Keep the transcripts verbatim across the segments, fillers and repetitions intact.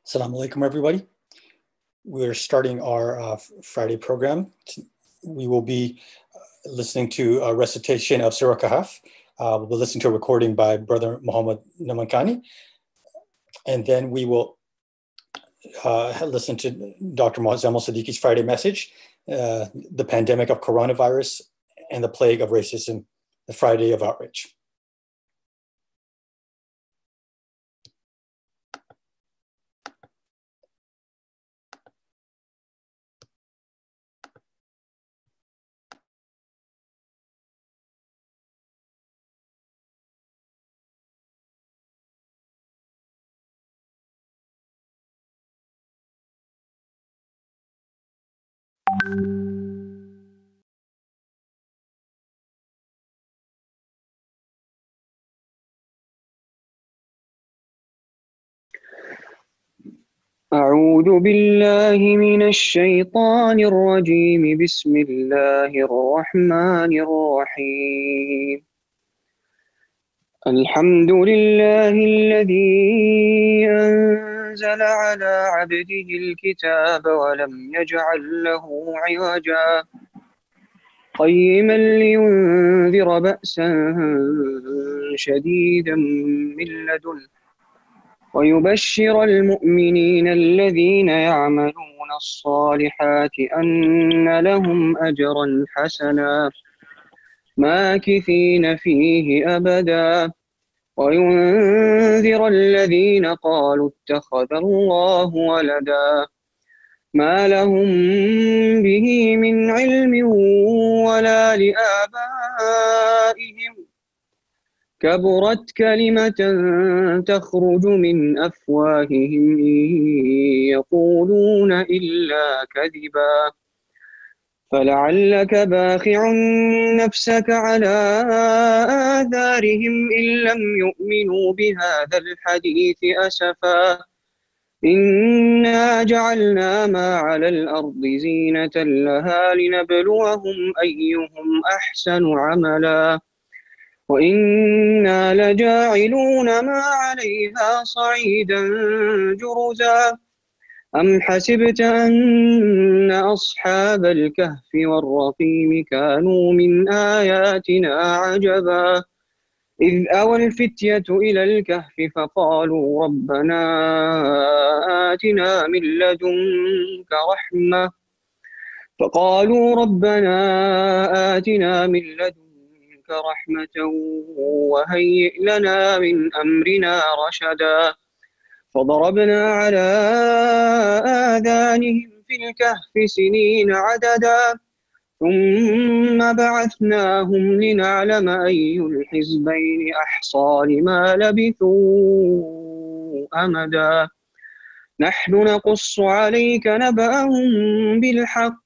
Assalamu alaikum, everybody. We're starting our uh, Friday program. We will be listening to a recitation of Surah Kahf. Uh, we'll be listening to a recording by Brother Muhammad Namankani. And then we will uh, listen to Doctor Muzammil Siddiqi's Friday message, uh, the pandemic of coronavirus and the plague of racism, the Friday of Outrage. أعوذ بالله من الشيطان الرجيم بسم الله الرحمن الرحيم الحمد لله الذي أنزل على عبده الكتاب ولم يجعل له عوجا قيما لينذر بأسا شديدا من لدنه ويبشر المؤمنين الذين يعملون الصالحات أن لهم أجرا حسنا ماكثين فيه أبدا وينذر الذين قالوا اتخذ الله ولدا ما لهم به من علم ولا لآبائهم كبرت كلمة تخرج من أفواههم إن يقولون إلا كذبا فلعلك باخع نفسك على آثارهم إن لم يؤمنوا بهذا الحديث أسفا إنا جعلنا ما على الأرض زينة لها لنبلوهم أيهم أحسن عملا وإنا لجاعلون ما عليها صعيدا جرزا أم حسبت أن أصحاب الكهف والرقيم كانوا من آياتنا عجبا إذ أوى الفتية إلى الكهف فقالوا ربنا آتنا من لدنك رحمة فقالوا ربنا آتنا من لدنك رحمة وهيئ لنا من أمرنا رشدا فضربنا على آذانهم في الكهف سنين عددا ثم بعثناهم لنعلم أي الحزبين أحصى لما لبثوا أمدا نحن نقص عليك نبأهم بالحق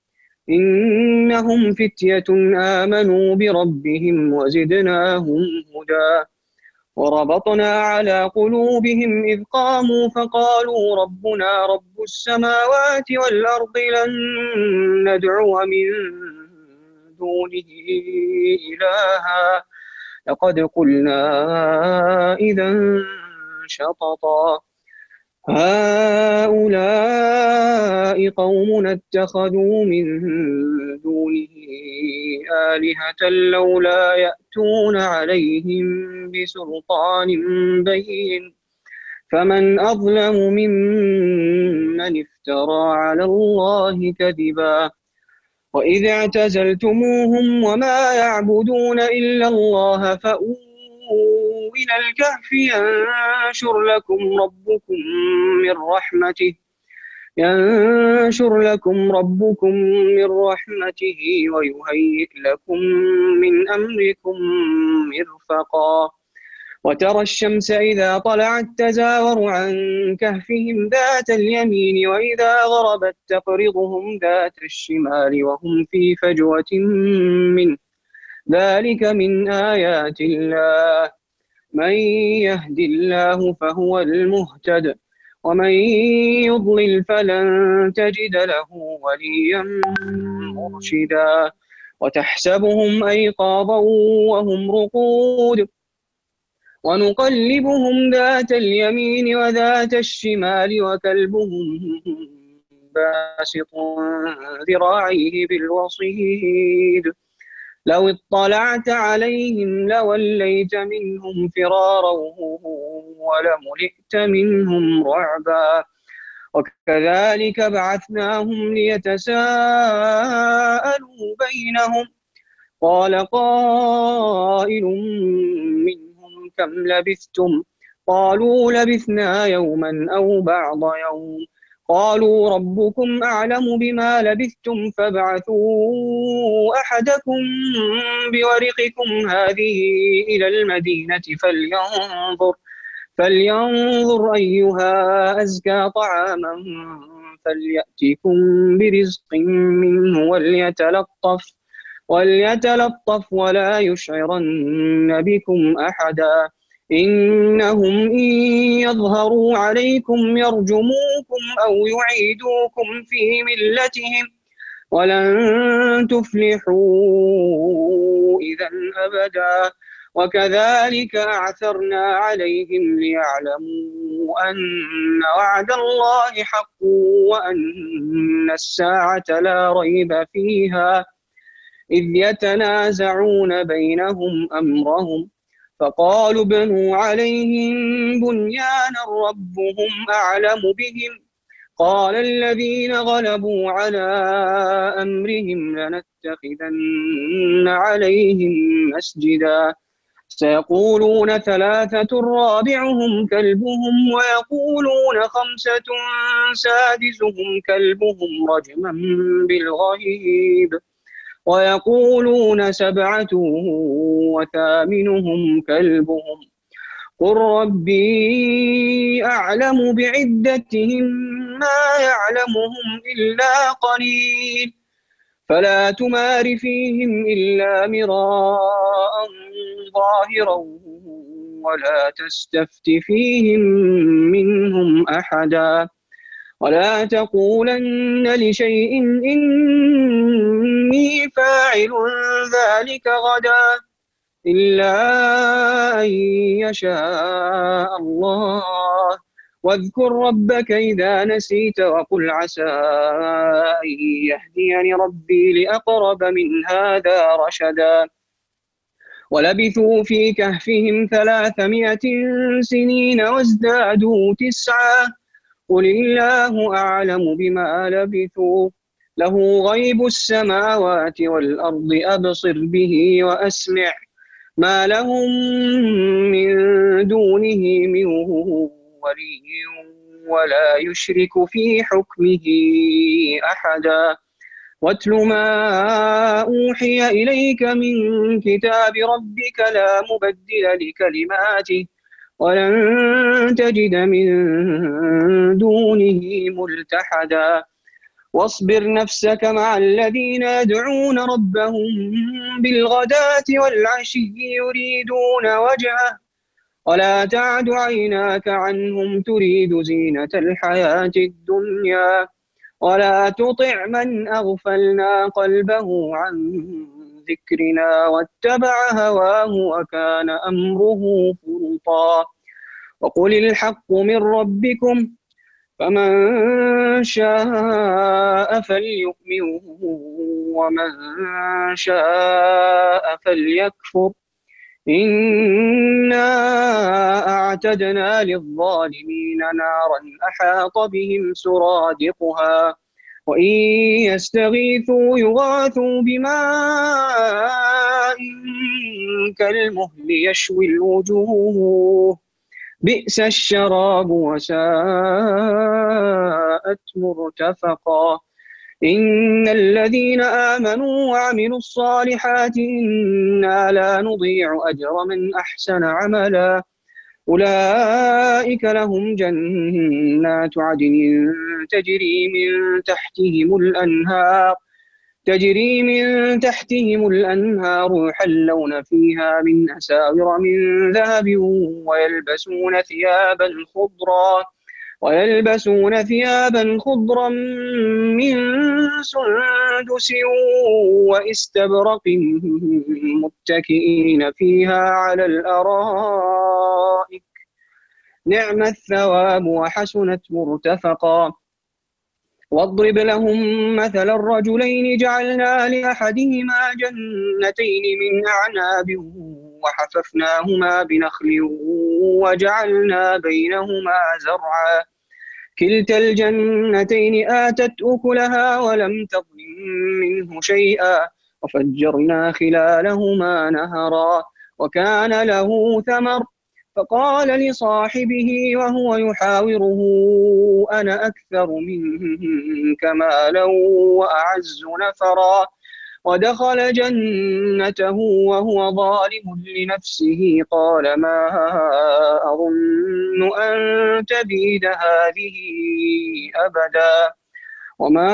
إنهم فتية آمنوا بربهم وزدناهم هدى وربطنا على قلوبهم إذ قاموا فقالوا ربنا رب السماوات والأرض لن ندعو من دونه إلها لقد قلنا إذا شططا هؤلاء قومنا اتخذوا من دونه آلهة لولا يأتون عليهم بسلطان بين فمن أظلم ممن افترى على الله كذبا وإذ اعتزلتموهم وما يعبدون إلا الله فأووا إلى الكهف ينشر لكم ربكم من رحمته ينشر لكم ربكم من رحمته ويهيئ لكم من أمركم مرفقا وترى الشمس إذا طلعت تزاور عن كهفهم ذات اليمين وإذا غربت تقرضهم ذات الشمال وهم في فجوة منه ذلك من آيات الله من يهد الله فهو المهتد ومن يضلل فلن تجد له وليا مرشدا وتحسبهم أيقاظا وهم رقود ونقلبهم ذات اليمين وذات الشمال وكلبهم باسط ذراعيه بالوصيد لو اطلعت عليهم لوليت منهم فرارا ولملئت منهم رعبا وكذلك بعثناهم ليتساءلوا بينهم قال قائل منهم كم لبثتم قالوا لبثنا يوما أو بعض يوم قالوا ربكم أعلم بما لبثتم فابعثوا أحدكم بورقكم هذه إلى المدينة فلينظر فلينظر أيها أزكى طعاما فليأتكم برزق منه وليتلطف وليتلطف ولا يشعرن بكم أحدا إنهم إن يظهروا عليكم يرجموكم أو يعيدوكم في ملتهم ولن تفلحوا إذا أبدا وكذلك أعثرنا عليهم ليعلموا أن وعد الله حق وأن الساعة لا ريب فيها إذ يتنازعون بينهم أمرهم فقالوا ابنوا عليهم بنيانا ربهم أعلم بهم قال الذين غلبوا على أمرهم لنتخذن عليهم مسجدا سيقولون ثلاثة رابعهم كلبهم ويقولون خمسة سادسهم كلبهم رجما بالغيب ويقولون سبعة وثامنهم كلبهم قل ربي أعلم بعدتهم ما يعلمهم إلا قليل فلا تمار فيهم إلا مراء ظاهرا ولا تستفت فيهم منهم أحدا ولا تقولن لشيء إني فاعل ذلك غدا إلا أن يشاء الله واذكر ربك إذا نسيت وقل عسى أن يهديني ربي لأقرب من هذا رشدا ولبثوا في كهفهم ثلاثمائة سنين وازدادوا تسعا قل الله أعلم بما لبثوا له غيب السماوات والأرض أبصر به وأسمع ما لهم من دونه من ولي ولا يشرك في حكمه أحدا واتل ما أوحي إليك من كتاب ربك لا مبدل لكلماته ولن تجد من دونه ملتحدا واصبر نفسك مع الذين يدعون ربهم بالغداة والعشي يريدون وجهه ولا تعد عيناك عنهم تريد زينة الحياة الدنيا ولا تطع من أغفلنا قلبه عن ذكرنا واتبع هواه وكان أمره فرطا وقل الحق من ربكم فمن شاء فليؤمن ومن شاء فليكفر إنا أعتدنا للظالمين نارا أحاط بهم سرادقها وإن يستغيثوا يغاثوا بماء كالمهل يشوي الوجوه بئس الشراب وساءت مرتفقا إن الذين آمنوا وعملوا الصالحات إنا لا نضيع أجر من أحسن عملا أولئك لهم جنات عدن تجري من تحتهم الأنهار تجري من تحتهم الأنهار يحلون فيها من أساور من ذهب ويلبسون ثيابا خضرا ويلبسون ثيابا خضرا من سندس واستبرق متكئين فيها على الأرائك نعم الثواب وحسنت مرتفقا. واضرب لهم مثل الرجلين جعلنا لأحدهما جنتين من أعناب وحففناهما بنخل وجعلنا بينهما زرعا كلتا الجنتين آتت أكلها ولم تظلم منه شيئا وفجرنا خلالهما نهرا وكان له ثمر فقال لصاحبه وهو يحاوره أنا أكثر منك مالا وأعز نفرا ودخل جنته وهو ظالم لنفسه قال ما أظن أن تبيد هذه أبدا وما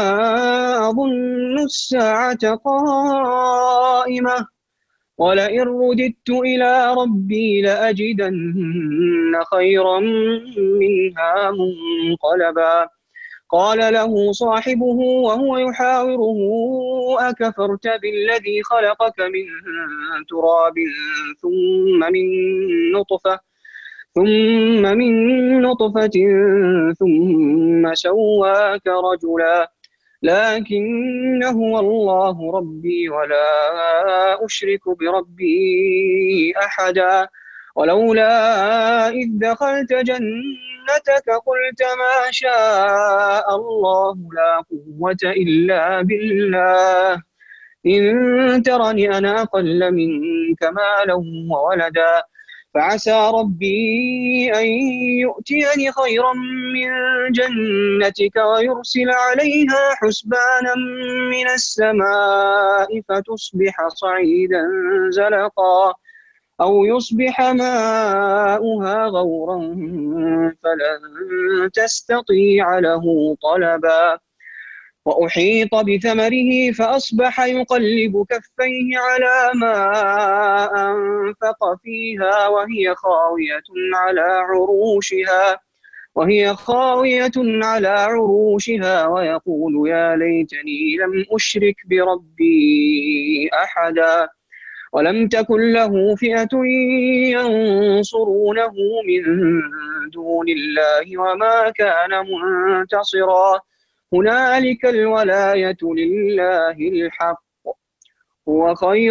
أظن الساعة قائمة ولئن رددت إلى ربي لأجدن خيرا منها منقلبا. قال له صاحبه وهو يحاوره أكفرت بالذي خلقك من تراب ثم من نطفة ثم من نطفة ثم سواك رجلا لكن هو الله ربي ولا أشرك بربي أحدا ولولا إذ دخلت جنتك قلت ما شاء الله لا قوة إلا بالله إن ترني أنا أقل منك مالا وولدا فعسى ربي أن يؤتيني خيرا من جنتك ويرسل عليها حسبانا من السماء فتصبح صعيدا زلقا أو يصبح ماؤها غورا فلن تستطيع له طلبا. وأحيط بثمره فأصبح يقلب كفيه على ما أنفق فيها وهي خاوية على عروشها وهي خاوية على عروشها ويقول يا ليتني لم أشرك بربي أحدا ولم تكن له فئة ينصرونه من دون الله وما كان منتصرا هنالك الولاية لله الحق هو خير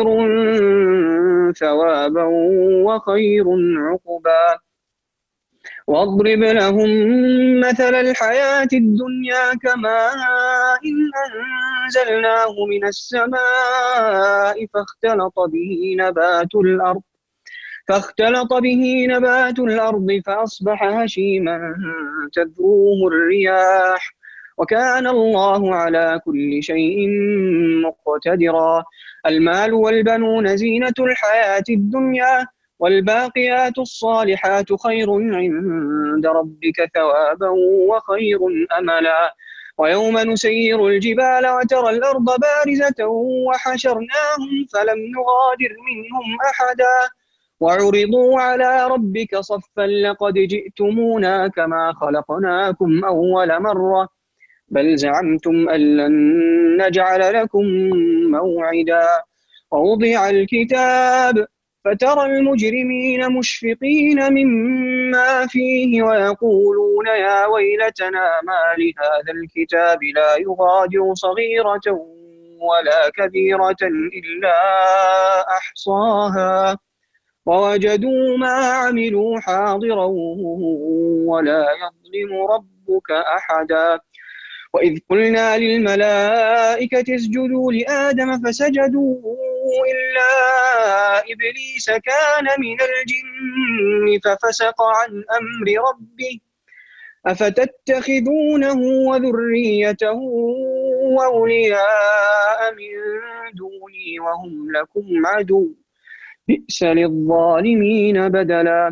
ثوابا وخير عقبا. واضرب لهم مثل الحياة الدنيا كماء إن أنزلناه من السماء فاختلط به نبات الأرض فاختلط به نبات الأرض فأصبح هشيما تذروه الرياح وكان الله على كل شيء مقتدرا. المال والبنون زينة الحياة الدنيا والباقيات الصالحات خير عند ربك ثوابا وخير أملا. ويوم نسير الجبال وترى الأرض بارزة وحشرناهم فلم نغادر منهم أحدا وعرضوا على ربك صفا لقد جئتمونا كما خلقناكم أول مرة بل زعمتم أن لن نجعل لكم موعدا. ووضع الكتاب فترى المجرمين مشفقين مما فيه ويقولون يا ويلتنا ما لهذا الكتاب لا يغادر صغيرة ولا كبيرة إلا أحصاها ووجدوا ما عملوا حاضرا ولا يظلم ربك أحدا. وإذ قلنا للملائكة اسجدوا لآدم فسجدوا إلا إبليس كان من الجن ففسق عن أمر ربه أفتتخذونه وذريته أولياء من دوني وهم لكم عدو بئس للظالمين بدلا.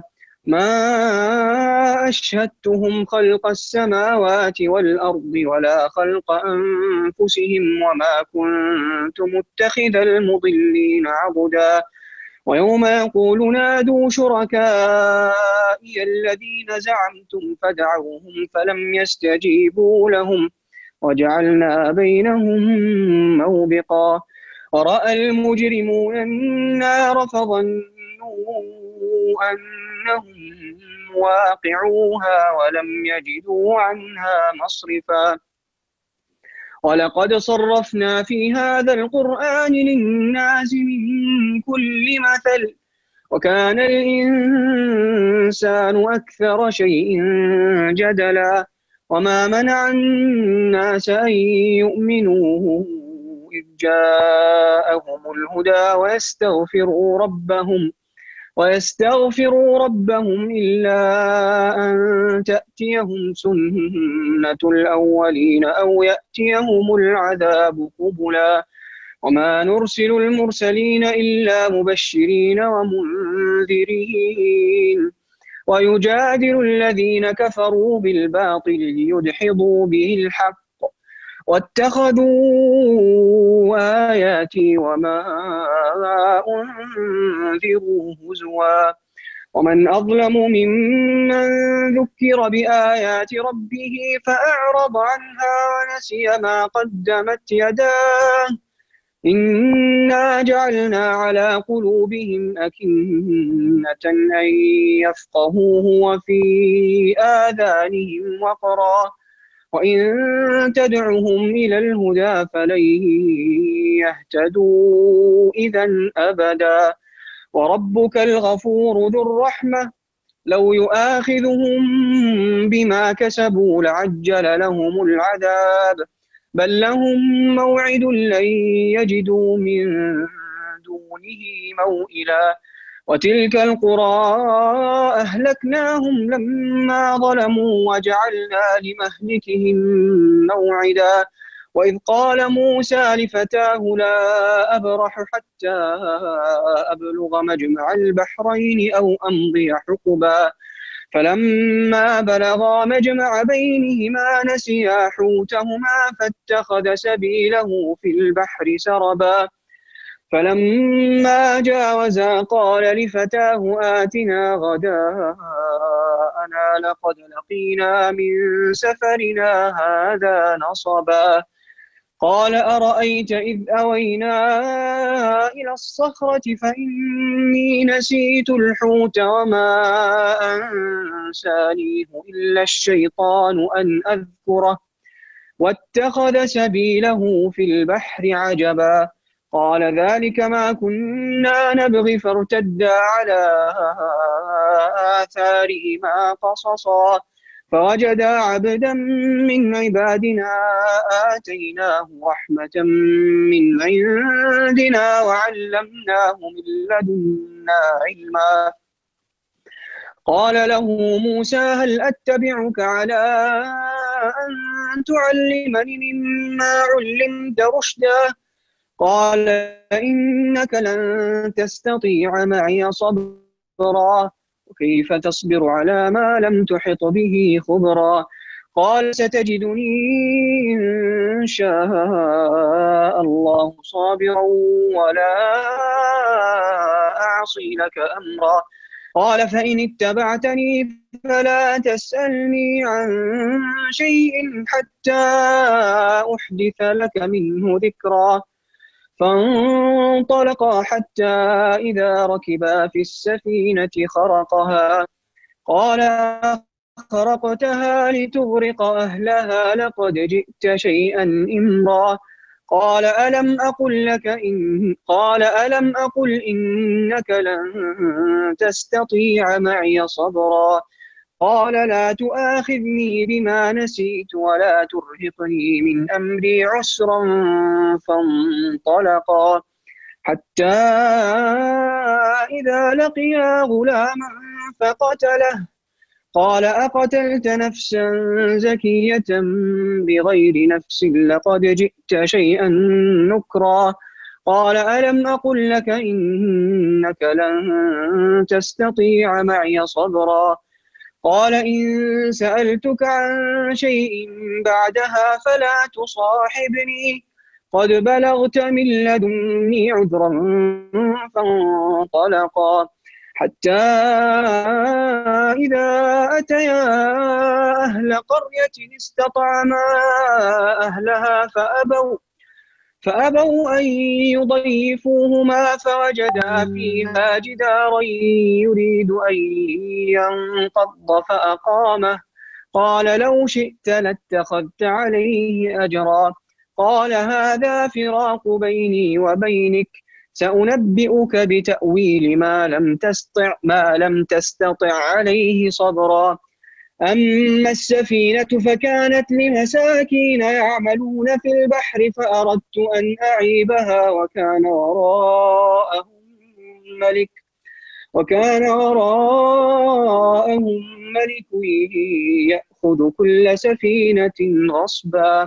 ما أشهدتهم خلق السماوات والأرض ولا خلق أنفسهم وما كنت متخذ المضلين عضدا ويوم يقول نادوا شركائي الذين زعمتم فدعوهم فلم يستجيبوا لهم وجعلنا بينهم موبقا ورأى المجرمون النار فظنوا أنهم واقعوها ولم يجدوا عنها مصرفا ولقد صرفنا في هذا القرآن للناس من كل مثل وكان الإنسان أكثر شيء جدلا وما منع الناس أن يؤمنوا إذ جاءهم الهدى ويستغفروا ربهم ويستغفروا ربهم إلا أن تأتيهم سنة الأولين أو يأتيهم العذاب قبلا وما نرسل المرسلين إلا مبشرين ومنذرين ويجادل الذين كفروا بالباطل ليدحضوا به الحق واتخذوا آياتي وما أنذروا هزوا ومن أظلم ممن ذكر بآيات ربه فأعرض عنها ونسي ما قدمت يداه إنا جعلنا على قلوبهم أكنة أن يفقهوه وفي آذانهم وقرا وإن تدعهم إلى الهدى فلن يهتدوا إذا أبدا وربك الغفور ذو الرحمة لو يؤاخذهم بما كسبوا لعجل لهم العذاب بل لهم موعد لن يجدوا من دونه موئلا وتلك القرى أهلكناهم لما ظلموا وجعلنا لمهلكهم موعدا وإذ قال موسى لفتاه لا أبرح حتى أبلغ مجمع البحرين أو أمضي حقبا فلما بلغا مجمع بينهما نسيا حوتهما فاتخذ سبيله في البحر سربا فلما جاوزا قال لفتاه آتنا غداءنا لقد لقينا من سفرنا هذا نصبا قال أرأيت إذ أوينا إلى الصخرة فإني نسيت الحوت وما أنسانيه إلا الشيطان أن أذكره واتخذ سبيله في البحر عجبا قال ذلك ما كنا نبغي فارتدا على آثارهما قصصا فوجدا عبدا من عبادنا آتيناه رحمة من عندنا وعلمناه من لدنا علما قال له موسى هل أتبعك على أن تعلمني مما علمت رشدا قال إنك لن تستطيع معي صبرا وكيف تصبر على ما لم تحط به خبرا قال ستجدني إن شاء الله صابرا ولا أعصي لك أمرا قال فإن اتبعتني فلا تسألني عن شيء حتى أحدث لك منه ذكرا فانطلقا حتى إذا ركبا في السفينة خرقها قال خرقتها لتغرق أهلها لقد جئت شيئا إمرا قال ألم أقل لك إن قال ألم أقل إنك لن تستطيع معي صبرا قال لا تؤاخذني بما نسيت ولا ترهقني من أمري عسرا فانطلقا حتى إذا لقيا غلاما فقتله قال أقتلت نفسا زكية بغير نفس لقد جئت شيئا نكرا قال ألم أقل لك إنك لن تستطيع معي صبرا قال إن سألتك عن شيء بعدها فلا تصاحبني قد بلغت من لدني عذرا فانطلقا حتى إذا أتيا أهل قرية استطعما أهلها فأبوا فأبوا أن يضيفوهما فوجدا فيها جدارا يريد أن ينقض فأقامه قال لو شئت لاتخذت عليه أجرا قال هذا فراق بيني وبينك سأنبئك بتأويل ما لم تستطع ما لم تستطع عليه صبرا أما السفينة فكانت لمساكين يعملون في البحر فأردت أن أعيبها وكان وراءهم ملك وكان وراءهم ملك يأخذ كل سفينة غصبا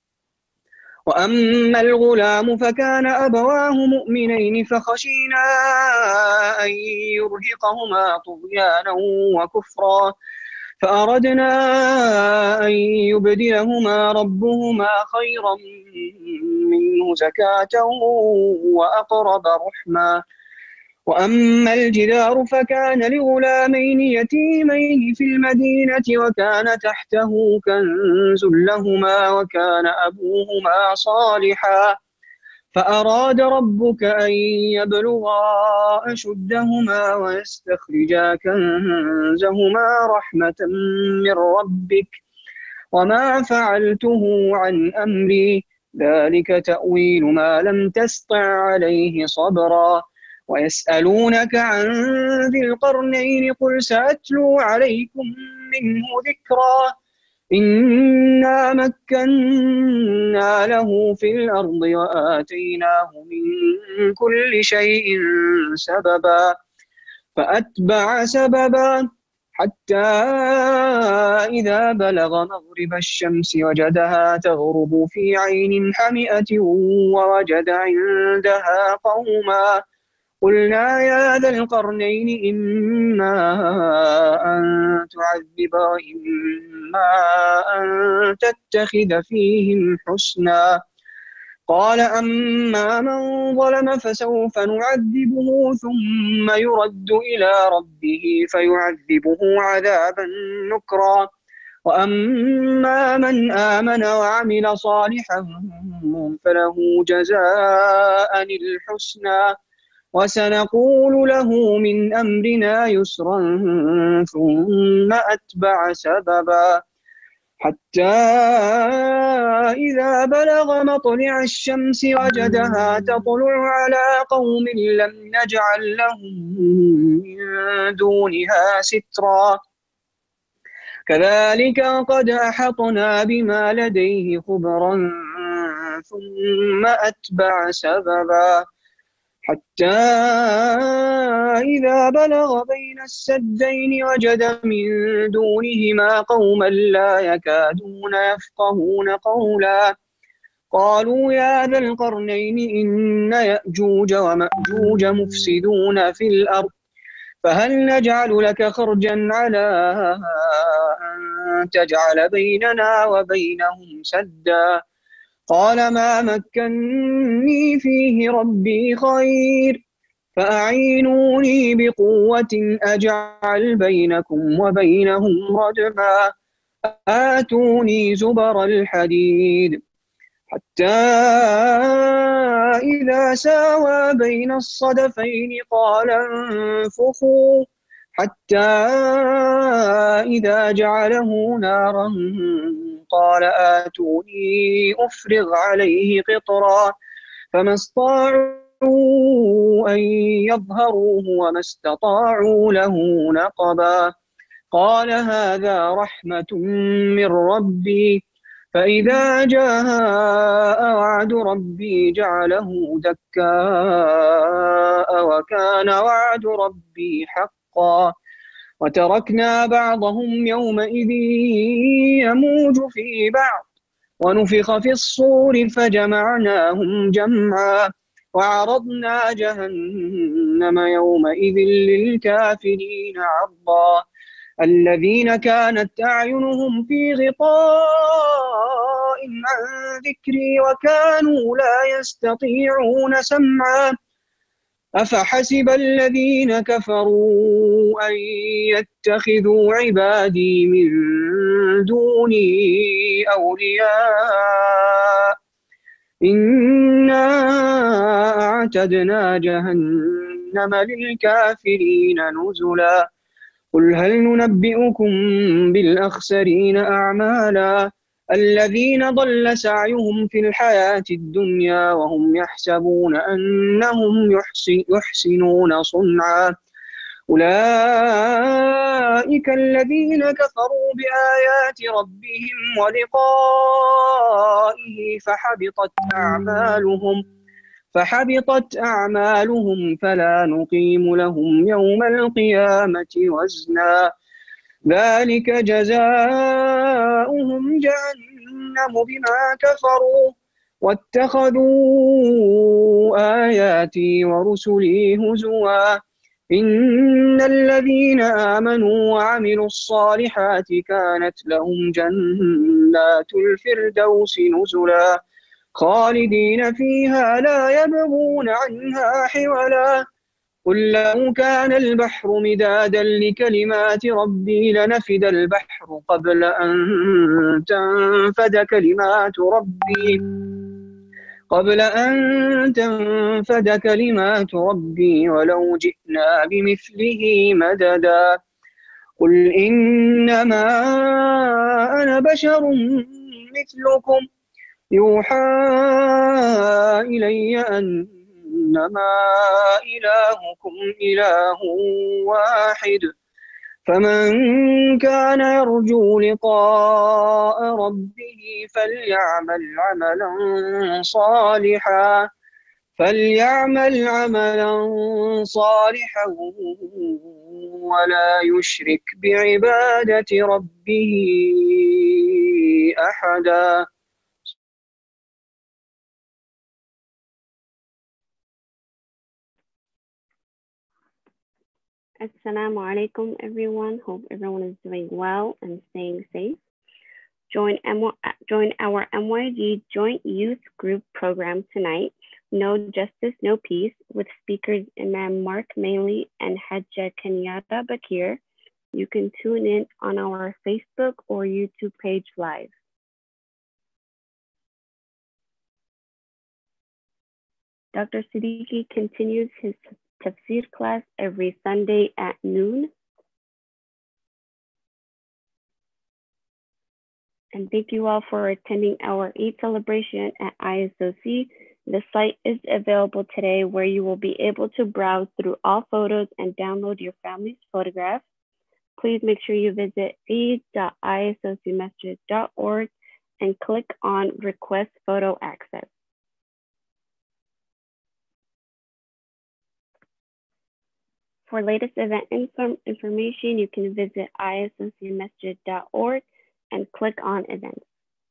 وأما الغلام فكان أبواه مؤمنين فخشينا أن يرهقهما طغيانا وكفرا فأردنا أن يبدلهما ربهما خيرا منه زكاة وأقرب رحما وأما الجدار فكان لغلامين يتيمين في المدينة وكان تحته كنز لهما وكان أبوهما صالحا فأراد ربك أن يبلغا أشدهما ويستخرجا كنزهما رحمة من ربك وما فعلته عن أمري ذلك تأويل ما لم تسطع عليه صبرا ويسألونك عن ذي القرنين قل سأتلو عليكم منه ذكرا إنا مكنا له في الأرض وآتيناه من كل شيء سببا فأتبع سببا حتى إذا بلغ مغرب الشمس وجدها تغرب في عين حمئة ووجد عندها قوما قلنا يا ذا القرنين إما أن تعذب وإما أن تتخذ فيهم حسنا قال أما من ظلم فسوف نعذبه ثم يرد إلى ربه فيعذبه عذابا نكرا وأما من آمن وعمل صالحا فله جزاء الحسنى وسنقول له من أمرنا يسرا ثم أتبع سببا حتى إذا بلغ مطلع الشمس وجدها تطلع على قوم لم نجعل لهم من دونها سترا كذلك قد أحطنا بما لديه خبرا ثم أتبع سببا حتى إذا بلغ بين السدين وجد من دونهما قوما لا يكادون يفقهون قولا قالوا يا ذا القرنين إن يأجوج ومأجوج مفسدون في الأرض فهل نجعل لك خرجا على أن تجعل بيننا وبينهم سدا قال ما مكني فيه ربي خير فأعينوني بقوة أجعل بينكم وبينهم ردما آتوني زبر الحديد حتى إذا ساوى بين الصدفين قال انفخوا حتى إذا جعله نارا قال آتوني أفرغ عليه قطرا فما استطاعوا أن يظهروه وما استطاعوا له نقبا قال هذا رحمة من ربي فإذا جاء وعد ربي جعله دكاء وكان وعد ربي حقا وتركنا بعضهم يومئذ يموج في بعض ونفخ في الصور فجمعناهم جمعا وعرضنا جهنم يومئذ للكافرين عرضا الذين كانت أعينهم في غطاء عن ذكري وكانوا لا يستطيعون سمعا أفحسب الذين كفروا أن يتخذوا عبادي من دوني أولياء إنا أعتدنا جهنم للكافرين نزلا قل هل ننبئكم بالأخسرين أعمالا الذين ضل سعيهم في الحياة الدنيا وهم يحسبون أنهم يحسنون صنعا أولئك الذين كفروا بآيات ربهم ولقائه فحبطت أعمالهم فحبطت أعمالهم فلا نقيم لهم يوم القيامة وزنا ذلك جزاؤهم جهنم بما كفروا واتخذوا آياتي ورسلي هزوا إن الذين آمنوا وعملوا الصالحات كانت لهم جنات الفردوس نزلا خالدين فيها لا يبغون عنها حولا قل لو كان البحر مدادا لكلمات ربي لنفد البحر قبل أن تنفد كلمات ربي قبل أن تنفد كلمات ربي ولو جئنا بمثله مددا قل إنما أنا بشر مثلكم يوحى إلي أنما إلهكم إله واحد فمن كان يرجو لقاء ربه فليعمل عملا صالحا فليعمل عملا صالحا ولا يشرك بعبادة ربه أحدا. Assalamu alaikum, everyone. Hope everyone is doing well and staying safe. Join, M- join our M Y G Joint Youth Group program tonight, No Justice, No Peace, with speakers Imam Mark Maley and Hajja Kenyatta Bakir. You can tune in on our Facebook or YouTube page live. Doctor Siddiqi continues his tafsir class every Sunday at noon. And thank you all for attending our Eid celebration at I S O C. The site is available today where you will be able to browse through all photos and download your family's photographs. Please make sure you visit eid dot I S O C masjid dot org and click on Request Photo Access. For latest event inform information, you can visit I S O C masjid dot org and click on events.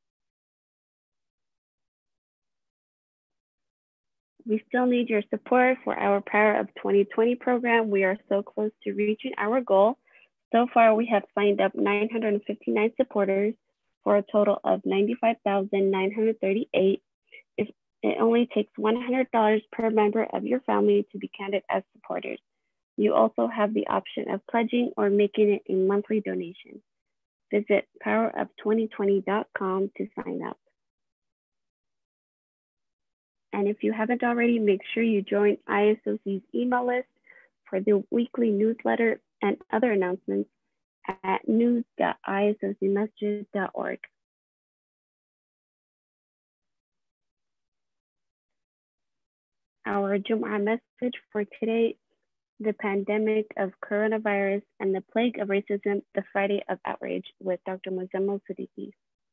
We still need your support for our Power of twenty twenty program. We are so close to reaching our goal. So far, we have signed up nine hundred fifty-nine supporters for a total of ninety-five thousand nine hundred thirty-eight. If it only takes one hundred dollars per member of your family to be counted as supporters. You also have the option of pledging or making it a monthly donation. Visit power of twenty twenty dot com to sign up. And if you haven't already, make sure you join I S O C's email list for the weekly newsletter and other announcements at news dot I S O C masjid dot org. Our Jumu'ah message for today, the pandemic of coronavirus and the plague of racism, the Friday of Outrage, with Doctor Muzammil Siddiqi.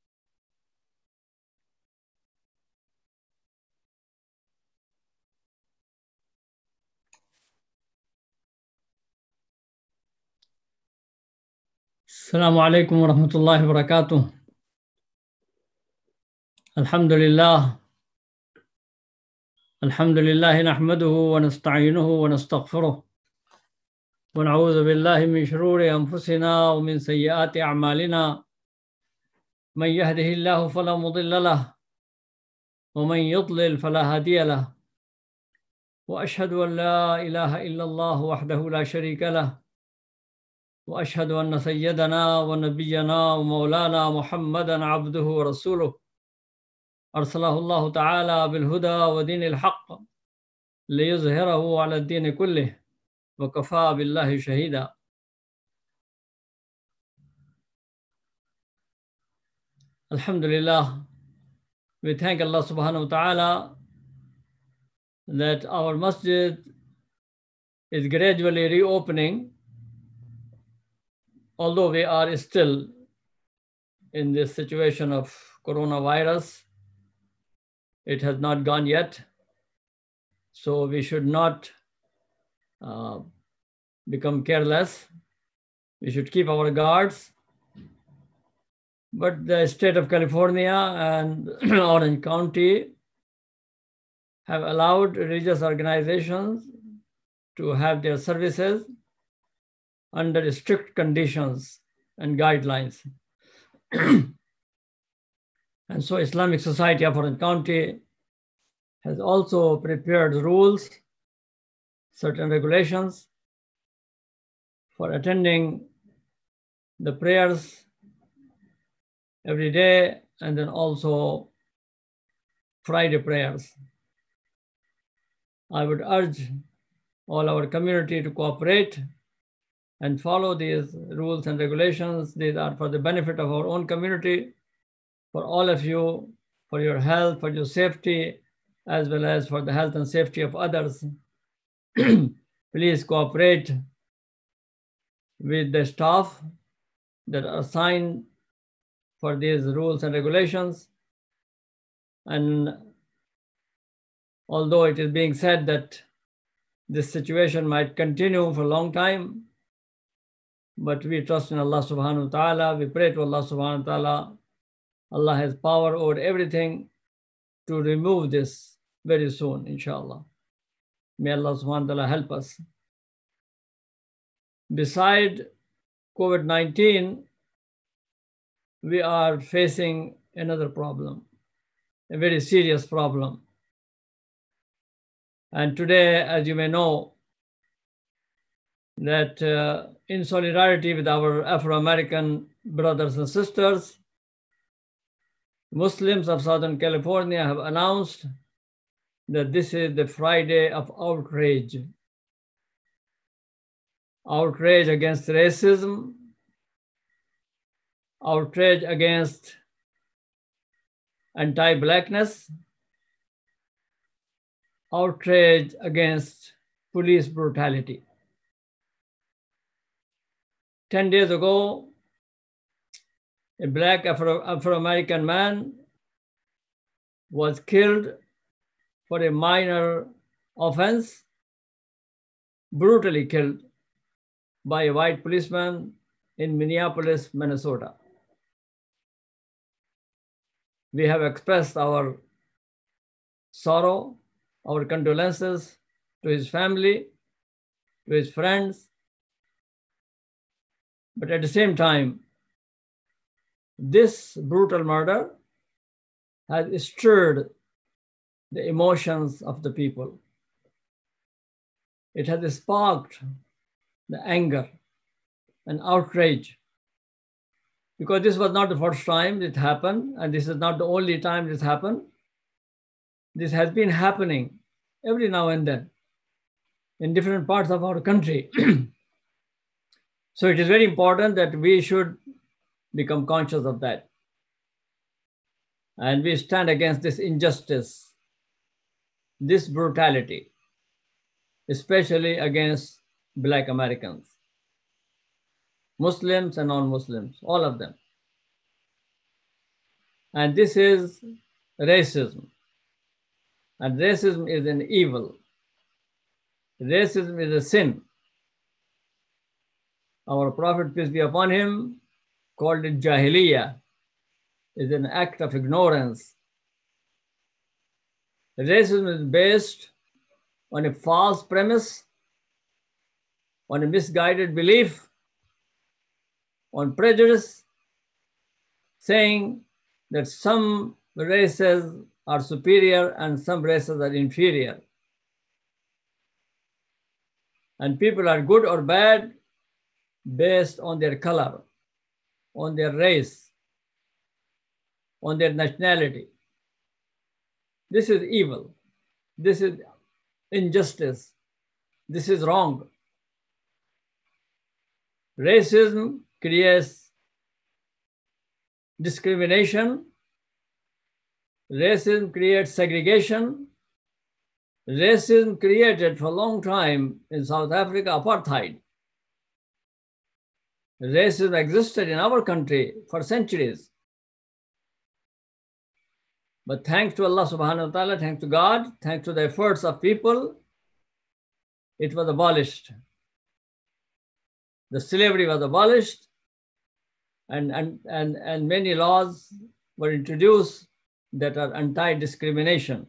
السلام عليكم ورحمة الله وبركاته. الحمد لله الحمد لله نحمده ونستعينه ونستغفره ونعوذ بالله من شرور أنفسنا ومن سيئات أعمالنا من يهده الله فلا مضل له ومن يضلل فلا هادي له وأشهد أن لا إله إلا الله وحده لا شريك له وأشهد أن سيدنا ونبينا ومولانا محمدا عبده ورسوله أرسله الله تعالى بالهدى ودين الحق ليظهره على الدين كله وكفى بالله شهيدا. Alhamdulillah, we thank Allah subhanahu wa ta'ala that our masjid is gradually reopening, although we are still in this situation of coronavirus. It has not gone yet, so we should not uh, become careless. We should keep our guards. But the state of California and Orange County have allowed religious organizations to have their services under strict conditions and guidelines. And so Islamic Society of Orange County has also prepared rules, certain regulations for attending the prayers every day, and then also Friday prayers. I would urge all our community to cooperate and follow these rules and regulations. These are for the benefit of our own community, for all of you, for your health, for your safety, as well as for the health and safety of others. Please cooperate with the staff that are assigned for these rules and regulations. And although it is being said that this situation might continue for a long time, but we trust in Allah subhanahu wa ta'ala. We pray to Allah subhanahu wa ta'ala. Allah has power over everything to remove this very soon, inshallah. May Allah subhanahu wa ta'ala help us. Beside COVID nineteen, we are facing another problem, a very serious problem. And today, as you may know, that uh, in solidarity with our Afro-American brothers and sisters, Muslims of Southern California have announced that this is the Friday of outrage. Outrage against racism, outrage against anti-blackness, outrage against police brutality. Ten days ago, a black Afro- Afro-American man was killed for a minor offense, brutally killed by a white policeman in Minneapolis, Minnesota. We have expressed our sorrow, our condolences to his family, to his friends. But at the same time, this brutal murder has stirred the emotions of the people. It has sparked the anger and outrage, because this was not the first time it happened, and this is not the only time this happened. This has been happening every now and then in different parts of our country. So it is very important that we should become conscious of that. And we stand against this injustice, this brutality, especially against Black Americans, Muslims and non-Muslims, all of them. And this is racism. And racism is an evil. Racism is a sin. Our Prophet, peace be upon him, called it Jahiliyyah. It's an act of ignorance. Racism is based on a false premise on a misguided belief, on prejudice, saying that some races are superior and some races are inferior. And people are good or bad based on their color, on their race, on their nationality. This is evil. This is injustice. This is wrong. Racism creates discrimination. Racism creates segregation. Racism created for a long time in South Africa apartheid. Racism existed in our country for centuries. But thanks to Allah subhanahu wa ta'ala, thanks to God, thanks to the efforts of people, it was abolished. The slavery was abolished, and, and, and, and many laws were introduced that are anti-discrimination.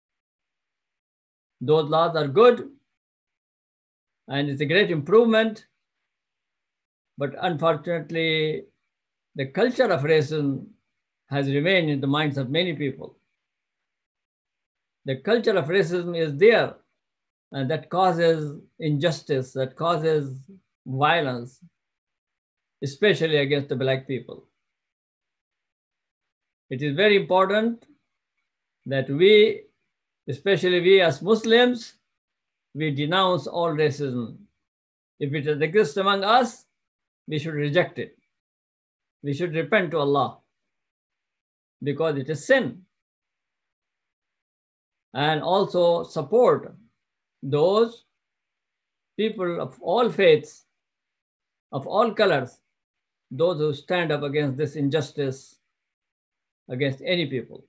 Those laws are good, and it's a great improvement, but unfortunately, the culture of racism has remained in the minds of many people. The culture of racism is there, and that causes injustice, that causes violence, especially against the black people. It is very important that we, especially we as Muslims, we denounce all racism. If it exists among us, we should reject it. We should repent to Allah because it is sin. And also support those people of all faiths, of all colors, those who stand up against this injustice against any people.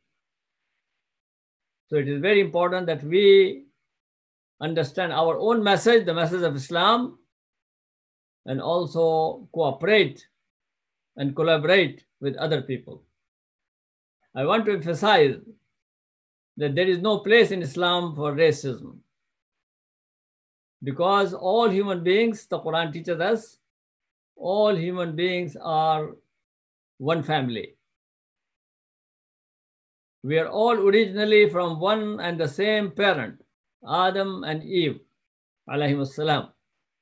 So it is very important that we understand our own message, the message of Islam, and also cooperate and collaborate with other people. I want to emphasize that there is no place in Islam for racism, because all human beings, the Quran teaches us, all human beings are one family. We are all originally from one and the same parent, Adam and Eve, alayhim assalam.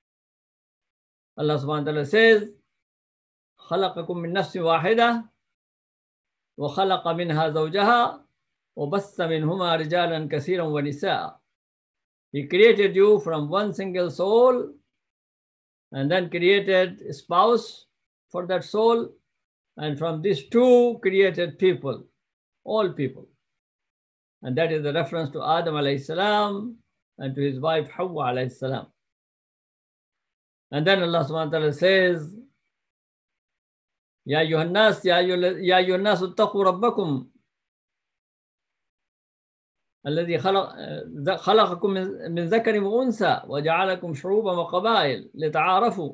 Allah subhanahu wa ta'ala says, خَلَقَكُم مِّن نَفْسٍ وَاحِدَةٍ وَخَلَقَ مِنْهَا زَوْجَهَا وَبَثَّ مِنْهُمَا رِجَالًا كَثِيرًا وَنِسَاءً. He created you from one single soul, and then created a spouse for that soul, and from these two created people, all people. And that is the reference to Adam alayhi salam and to his wife Hawa alayhi salam. And then Allah subhanahu wa ta'ala says, Ya ayyuhan nas, ya ayyuhan nas uttaqu rabbakum الذي خلق خلقكم من ذكر وأنثى وجعلكم شعوبا وقبائل لتعارفوا.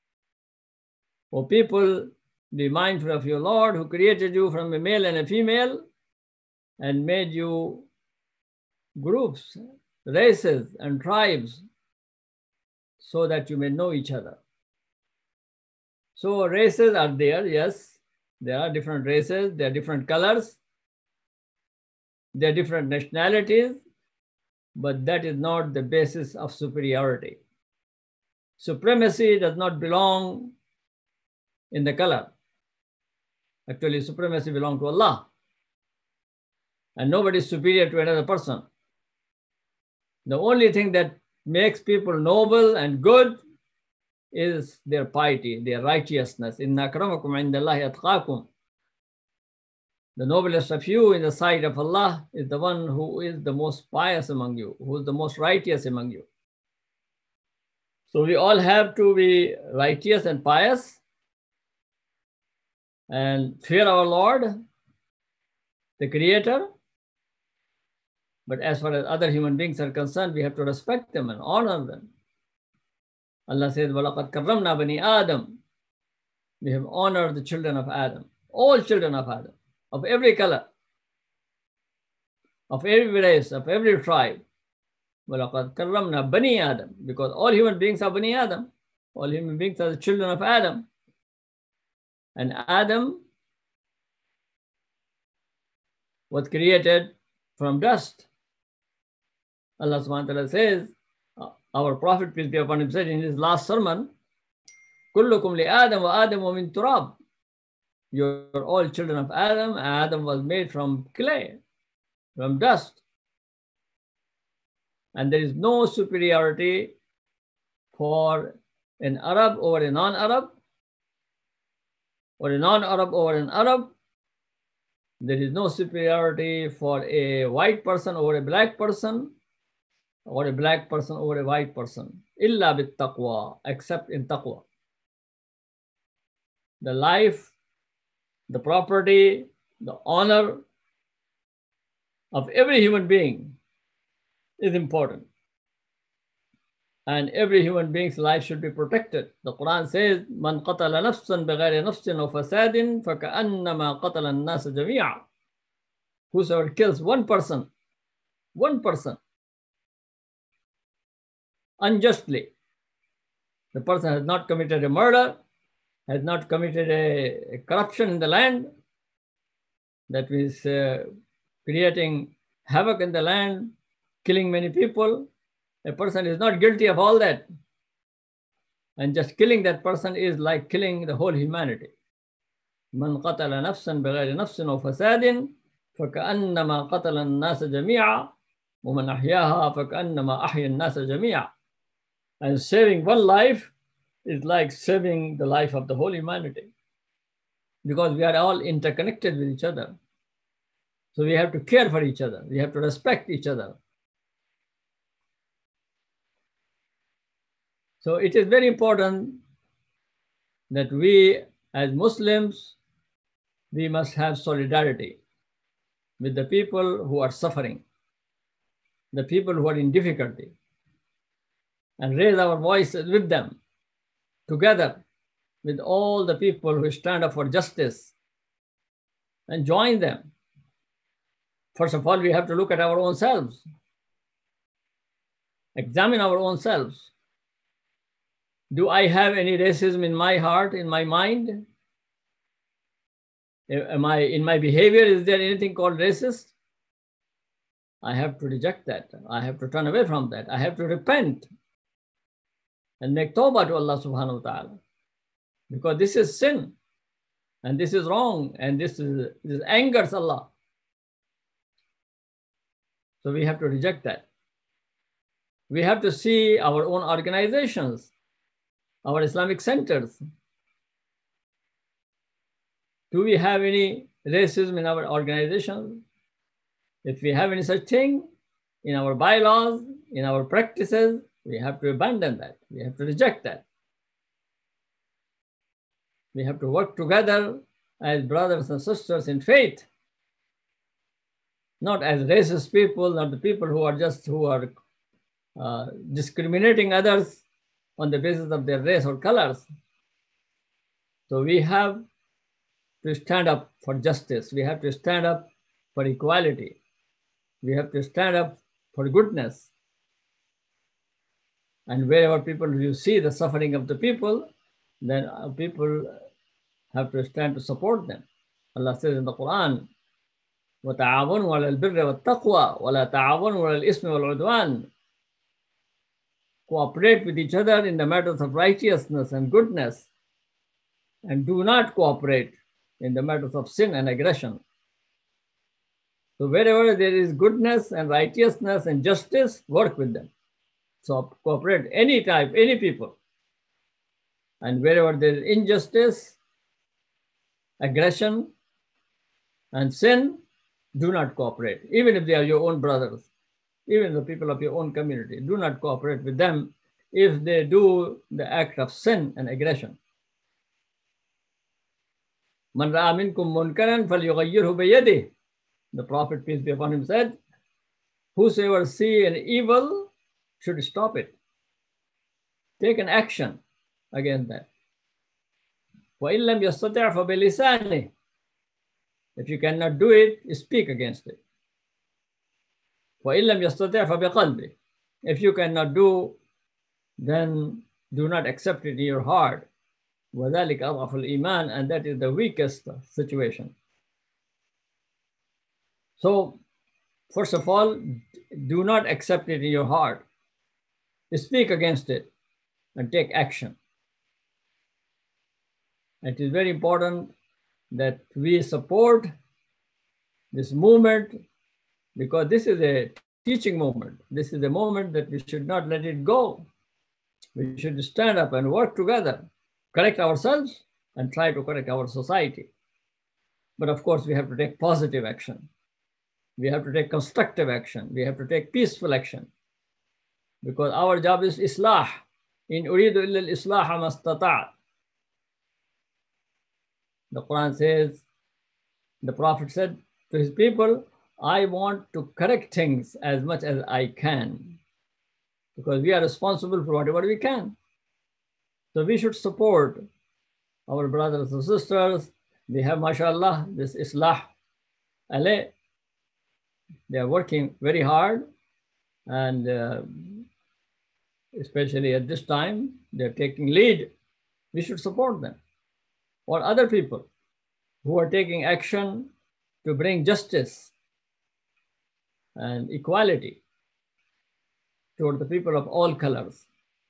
O people, be mindful of your Lord who created you from a male and a female and made you groups, races, and tribes so that you may know each other. So races are there, yes. There are different races, there are different colors, there are different nationalities, but that is not the basis of superiority. Supremacy does not belong in the color. Actually, supremacy belongs to Allah. And nobody is superior to another person. The only thing that makes people noble and good is their piety, their righteousness. Inna akramakum indallahi atqakum. The noblest of you in the sight of Allah is the one who is the most pious among you, who is the most righteous among you. So we all have to be righteous and pious and fear our Lord, the Creator. But as far as other human beings are concerned, we have to respect them and honor them. Allah says, وَلَقَدْ كَرَّمْنَا بَنِي Adam. We have honored the children of Adam, all children of Adam, of every color, of every race, of every tribe. وَلَقَدْ كَرَّمْنَا بَنِي Adam, because all human beings are Bani Adam. All human beings are the children of Adam. And Adam was created from dust. Allah subhanahu wa ta'ala says, our Prophet, peace be upon him, said in his last sermon, Kullukum li Adam wa Adamu min turab. You're all children of Adam. Adam was made from clay, from dust. And there is no superiority for an Arab over a non-Arab, or a non-Arab over an Arab. There is no superiority for a white person over a black person, or a black person over a white person. Illa bit taqwa, except in taqwa. The life, the property, the honor of every human being is important. And every human being's life should be protected. The Quran says, Man qatala nafsan bighayri nafsin aw fasadin faka'annama qatala an-nas jami'a. Whosoever kills one person, one person, unjustly, the person has not committed a murder, has not committed a, a corruption in the land, that means uh, creating havoc in the land, killing many people. A person is not guilty of all that. And just killing that person is like killing the whole humanity. Man qatala nafsan bighayri nafsin aw fasadin faka'annama qatala an-nasa jami'a wa man ahyaha faka'annama ahya an-nasa jami'a. And saving one life is like saving the life of the whole humanity, because we are all interconnected with each other. So we have to care for each other. We have to respect each other. So it is very important that we as Muslims, we must have solidarity with the people who are suffering, the people who are in difficulty, and raise our voices with them, together with all the people who stand up for justice, and join them. First of all, we have to look at our own selves, examine our own selves. Do I have any racism in my heart, in my mind? Am I, in my behavior, is there anything called racist? I have to reject that. I have to turn away from that. I have to repent and make tawbah to Allah subhanahu wa ta'ala. Because this is sin, and this is wrong, and this, is, this angers Allah. So we have to reject that. We have to see our own organizations, our Islamic centers. Do we have any racism in our organizations? If we have any such thing in our bylaws, in our practices, we have to abandon that. We have to reject that. We have to work together as brothers and sisters in faith, not as racist people, not the people who are just, who are uh, discriminating others on the basis of their race or colors. So we have to stand up for justice. We have to stand up for equality. We have to stand up for goodness. And wherever people, you see the suffering of the people, then people have to stand to support them. Allah says in the Quran, وَتَعَاوَنُوا عَلَى الْبِرِّ وَالتَّقْوَى وَلَا تَعَاوَنُوا عَلَى الْإِثْمِ وَالْعُدْوَانِ. Cooperate with each other in the matters of righteousness and goodness, and do not cooperate in the matters of sin and aggression. So wherever there is goodness and righteousness and justice, work with them. So cooperate any type, any people. And wherever there is injustice, aggression, and sin, do not cooperate. Even if they are your own brothers, even the people of your own community, do not cooperate with them if they do the act of sin and aggression. Man ra'a minkum munkaran falyughayyirhu biyadihi. The Prophet, peace be upon him, said, whosoever see an evil should stop it. Take an action against that. وَإِن لَمْ يَسْتَطِعْ فَبِلِسَانِهِ. If you cannot do it, speak against it. وَإِن لَمْ يَسْتَطِعْ فَبِقَلْبِهِ. If you cannot do, then do not accept it in your heart. وَذَلِكَ أَضْعَفُ الْإِيمَانِ, and that is the weakest situation. So, first of all, do not accept it in your heart. Speak against it and take action. It is very important that we support this movement, because this is a teaching movement. This is a moment that we should not let it go. We should stand up and work together, correct ourselves, and try to correct our society. But of course, we have to take positive action. We have to take constructive action. We have to take peaceful action, because our job is islah. In uridu illa al-islah ma istata'. The Quran says, the Prophet said to his people, I want to correct things as much as I can, because we are responsible for whatever we can. So we should support our brothers and sisters. They have, mashallah, this islah alay. They are working very hard, and uh, especially at this time, they're taking lead. We should support them. Or other people who are taking action to bring justice and equality toward the people of all colors.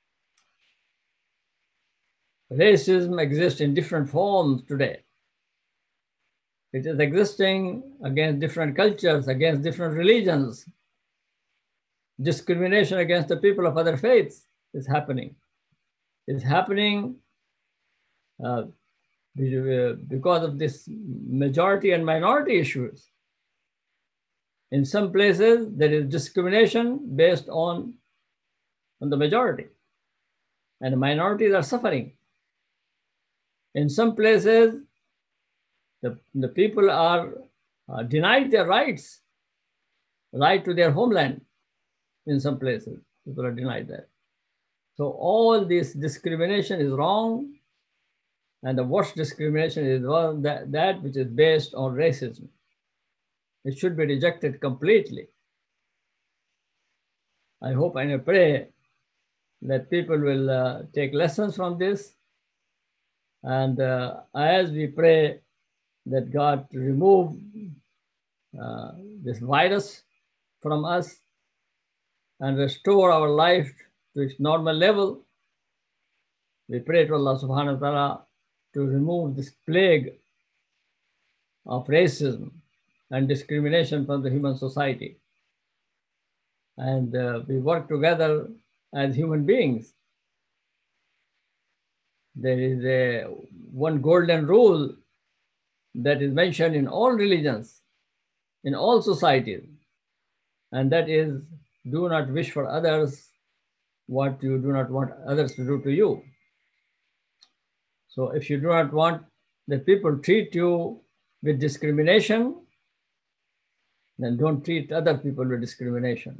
Racism exists in different forms today. It is existing against different cultures, against different religions. Discrimination against the people of other faiths is happening. It's happening uh, because of this majority and minority issues. In some places, there is discrimination based on, on the majority, and the minorities are suffering. In some places, the, the people are uh, denied their rights, right to their homeland. In some places, people are denied that. So all this discrimination is wrong, and the worst discrimination is one that, that which is based on racism. It should be rejected completely. I hope and I pray that people will uh, take lessons from this. And uh, as we pray that God remove uh, this virus from us and restore our life to its normal level, we pray to Allah subhanahu wa ta'ala to remove this plague of racism and discrimination from the human society. And uh, we work together as human beings. There is a one golden rule that is mentioned in all religions, in all societies, and that is, do not wish for others what you do not want others to do to you. So if you do not want that people treat you with discrimination, then don't treat other people with discrimination.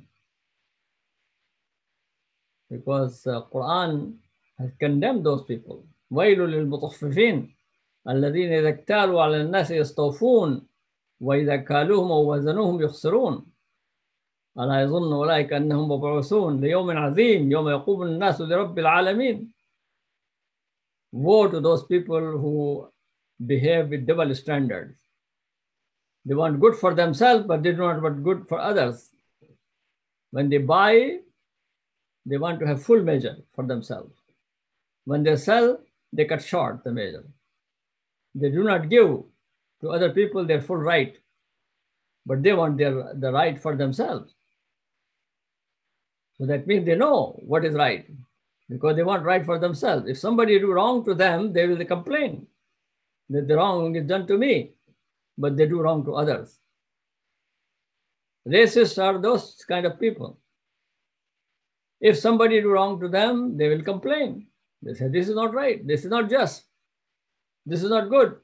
Because uh, Quran has condemned those people. وَيْلٌ لِلْمُطَفِّفِينَ الَّذِينَ إِذَا اكْتَالُوا عَلَى النَّاسِ يَسْتَوْفُونَ وَإِذَا كَالُوهُمْ أَوْ وَزَنُوهُمْ يُخْسِرُونَ أَلَا يَظُنُّ أُولَئِكَ أَنَّهُمْ مَبْعُوثُونَ لِيَوْمٍ عَظِيمٍ يَوْمَ يَقُومُ النَّاسُ لِرَبِّ الْعَالَمِينَ. Woe to those people who behave with double standards. They want good for themselves, but they do not want good for others. When they buy, they want to have full measure for themselves. When they sell, they cut short the measure. They do not give to other people their full right, but they want their, the right for themselves. So that means they know what is right, because they want right for themselves. If somebody do wrong to them, they will complain that the wrong is done to me, but they do wrong to others. Racists are those kind of people. If somebody do wrong to them, they will complain. They say, this is not right. This is not just. This is not good.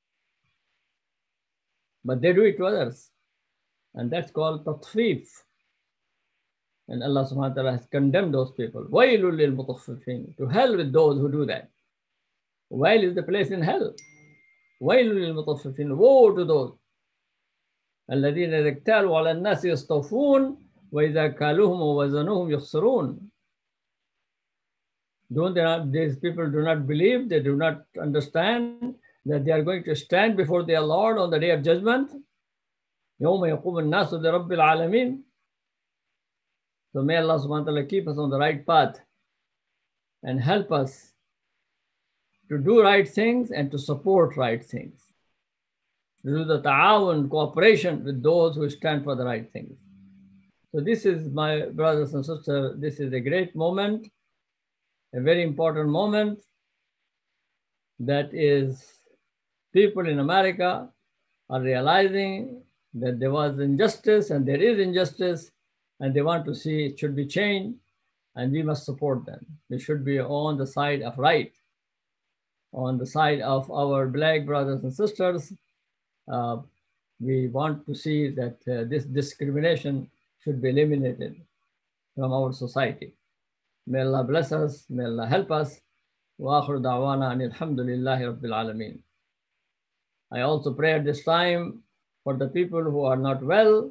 But they do it to others. And that's called tatfif. And Allah subhanahu wa ta'ala has condemned those people. وَيْلٌ لِلْمُطَفِّفِينَ. To hell with those who do that. Wail is the place in hell. وَيْلٌ لِلْمُطَفِّفِينَ. Woe to those. الَّذِينَ إِذَا اكْتَالُوا عَلَى النَّاسِ يَسْتَوْفُونَ وَإِذَا كَالُوهُمْ وَوَزَنُوهُمْ يُخْسِرُونَ. Don't they not, these people do not believe, they do not understand that they are going to stand before their Lord on the day of judgment. يَوْمَ يَقُومُ النَّاسُ لِرَبِّ الْعَالَمِينَ. So may Allah subhanahu wa ta'ala keep us on the right path and help us to do right things and to support right things. To do the ta'awun, cooperation with those who stand for the right things. So this is, my brothers and sisters, this is a great moment, a very important moment, that is, people in America are realizing that there was injustice and there is injustice, and they want to see it should be changed, and we must support them. We should be on the side of right, on the side of our black brothers and sisters. Uh, we want to see that uh, this discrimination should be eliminated from our society. May Allah bless us, may Allah help us. Wa akhiru da'wana anil hamdulillahi rabbil alameen. I also pray at this time for the people who are not well,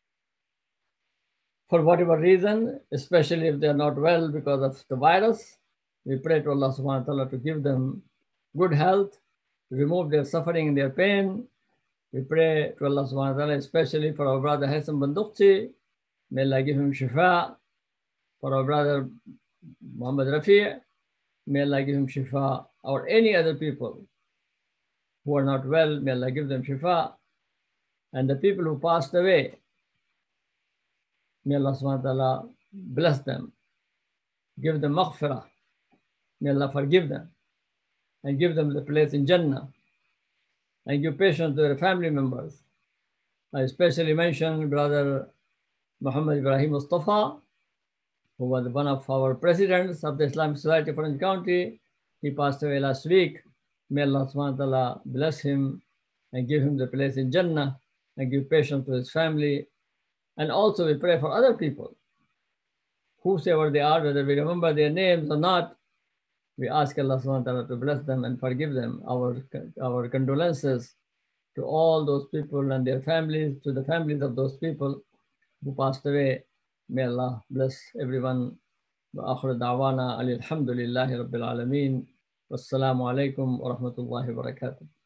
for whatever reason, especially if they are not well because of the virus. We pray to Allah subhanahu wa ta'ala to give them good health, remove their suffering and their pain. We pray to Allah subhanahu wa ta'ala, especially for our brother Hassan Bandukti. May Allah give him shifa. For our brother Muhammad Rafi, may Allah give him shifa. Or any other people who are not well, may Allah give them shifa. And the people who passed away, may Allah subhanahu wa ta'ala bless them, give them maghfirah. May Allah forgive them and give them the place in Jannah, and give patience to their family members. I especially mention Brother Muhammad Ibrahim Mustafa, who was one of our presidents of the Islamic Society of Orange County. He passed away last week. May Allah subhanahu wa ta'ala bless him and give him the place in Jannah, and give patience to his family. And also we pray for other people, whosoever they are, whether we remember their names or not. We ask Allah subhanahu wa ta'ala to bless them and forgive them. Our, our condolences to all those people and their families, to the families of those people who passed away. May Allah bless everyone. Wa akhiru da'wana alhamdulillahi rabbil alameen. Wassalamu alaikum wa rahmatullahi wa barakatuh.